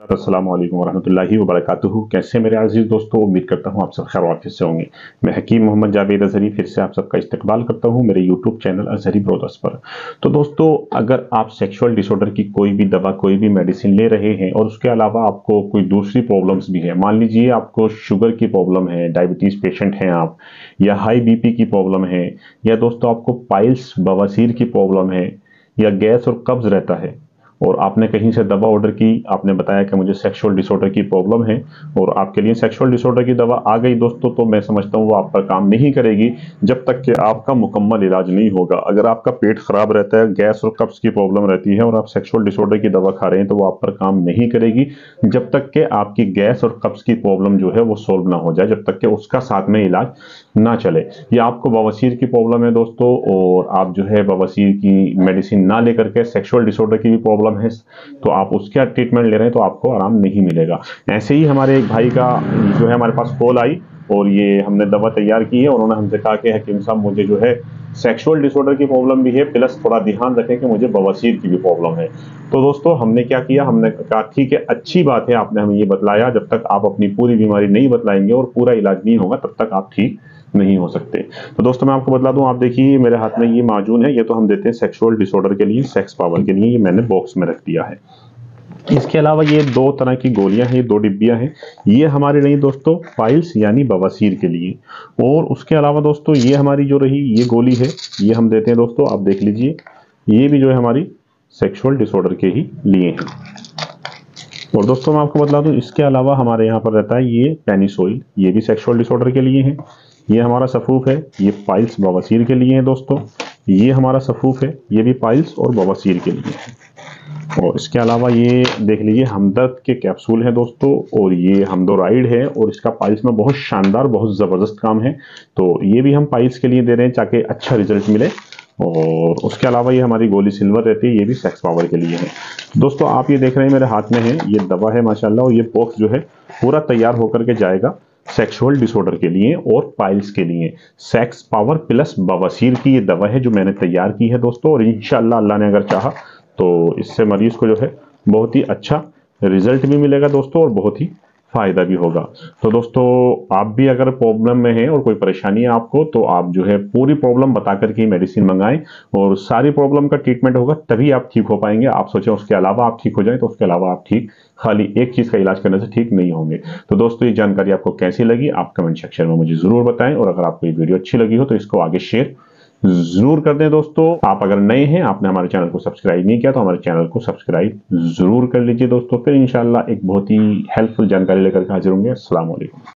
अस्सलामु अलैकुम वरहमतुल्लाहि वबरकातुहू। कैसे मेरे अजीज दोस्तों, उम्मीद करता हूँ आप सब खैर वाफियत से होंगे। मैं हकीम मोहम्मद जावेद अजहरी फिर से आप सबका इस्तकबाल करता हूँ मेरे यूट्यूब चैनल अजहरी ब्रोदर्स पर। तो दोस्तों, अगर आप सेक्सुअल डिसऑर्डर की कोई भी दवा, कोई भी मेडिसिन ले रहे हैं और उसके अलावा आपको कोई दूसरी प्रॉब्लम्स भी है, मान लीजिए आपको शुगर की प्रॉब्लम है, डायबिटीज पेशेंट हैं आप, या हाई बीपी की प्रॉब्लम है, या दोस्तों आपको पाइल्स बवासीर की प्रॉब्लम है, या गैस और कब्ज रहता है, और आपने कहीं से दवा ऑर्डर की, आपने बताया कि मुझे सेक्सुअल डिसऑर्डर की प्रॉब्लम है और आपके लिए सेक्सुअल डिसऑर्डर की दवा आ गई दोस्तों, तो मैं समझता हूँ वो आप पर काम नहीं करेगी जब तक कि आपका मुकम्मल इलाज नहीं होगा। अगर आपका पेट खराब रहता है, गैस और कब्ज की प्रॉब्लम रहती है और आप सेक्सुअल डिसऑर्डर की दवा खा रहे हैं, तो वो आप पर काम नहीं करेगी जब तक कि आपकी गैस और कब्ज की प्रॉब्लम जो है वो सोल्व ना हो जाए, जब तक कि उसका साथ में इलाज ना चले। या आपको बवासीर की प्रॉब्लम है दोस्तों और आप जो है बवासीर की मेडिसिन ना लेकर के सेक्सुअल डिसऑर्डर की भी प्रॉब्लम है, तो आप उसका ट्रीटमेंट ले रहे हैं तो आपको आराम नहीं मिलेगा। ऐसे ही हमारे एक भाई का जो है हमारे पास कॉल आई और ये हमने दवा तैयार की है और उन्होंने हमसे कहा कि हकीम साहब मुझे जो है सेक्सुअल डिसऑर्डर की प्रॉब्लम भी है, प्लस थोड़ा ध्यान रखें कि मुझे बवासीर की भी प्रॉब्लम है। तो दोस्तों, हमने क्या किया, हमने कहा ठीक है, अच्छी बात है, आपने हमें ये बतलाया। जब तक आप अपनी पूरी बीमारी नहीं बतलाएंगे और पूरा इलाज नहीं होगा तब तक आप ठीक नहीं हो सकते। तो दोस्तों, मैं आपको बतला दूं, आप देखिए मेरे हाथ में ये माजून है, ये तो हम देते हैं सेक्सुअल डिसऑर्डर के लिए, सेक्स पावर के लिए, ये मैंने बॉक्स में रख दिया है। इसके अलावा ये दो तरह की गोलियां हैं, दो डिब्बियां हैं। ये हमारे रही दोस्तों पाइल्स यानी बवासीर के लिए, और उसके अलावा दोस्तों ये हमारी जो रही ये गोली है, ये हम देते हैं दोस्तों, आप देख लीजिए, ये भी जो है हमारी सेक्सुअल डिसऑर्डर के ही लिए हैं। और दोस्तों, मैं आपको बता दूं, इसके अलावा हमारे यहाँ पर रहता है ये पेनिस ऑयल, ये भी सेक्सुअल डिसऑर्डर के लिए है। ये हमारा सफूफ है, ये पाइल्स बवासीर के लिए है दोस्तों। ये हमारा सफूफ है, ये भी पाइल्स और बवासीर के लिए है। और इसके अलावा ये देख लीजिए हमदर्द के कैप्सूल हैं दोस्तों, और ये हमदोराइड है और इसका पाइल्स में बहुत शानदार, बहुत ज़बरदस्त काम है। तो ये भी हम पाइल्स के लिए दे रहे हैं ताकि अच्छा रिजल्ट मिले। और उसके अलावा ये हमारी गोली सिल्वर रहती है, ये भी सेक्स पावर के लिए है। दोस्तों, आप ये देख रहे हैं मेरे हाथ में है, ये दवा है माशाल्लाह, और ये बॉक्स जो है पूरा तैयार होकर के जाएगा सेक्सुअल डिसऑर्डर के लिए और पाइल्स के लिए। सेक्स पावर प्लस बवासीर की ये दवा है जो मैंने तैयार की है दोस्तों, और इंशाअल्लाह अल्लाह ने अगर चाहा तो इससे मरीज को जो है बहुत ही अच्छा रिजल्ट भी मिलेगा दोस्तों, और बहुत ही फायदा भी होगा। तो दोस्तों, आप भी अगर प्रॉब्लम में हैं और कोई परेशानी है आपको, तो आप जो है पूरी प्रॉब्लम बता करके मेडिसिन मंगाएं और सारी प्रॉब्लम का ट्रीटमेंट होगा, तभी आप ठीक हो पाएंगे। आप सोचें उसके अलावा आप ठीक हो जाएं, तो उसके अलावा आप ठीक खाली एक चीज का इलाज करने से ठीक नहीं होंगे। तो दोस्तों, ये जानकारी आपको कैसी लगी आप कमेंट सेक्शन में मुझे जरूर बताएं, और अगर आपको ये वीडियो अच्छी लगी हो तो इसको आगे शेयर जरूर कर दें दोस्तों। आप अगर नए हैं, आपने हमारे चैनल को सब्सक्राइब नहीं किया, तो हमारे चैनल को सब्सक्राइब जरूर कर लीजिए दोस्तों। फिर इंशाल्लाह एक बहुत ही हेल्पफुल जानकारी लेकर के हाजिर होंगे। अस्सलाम वालेकुम।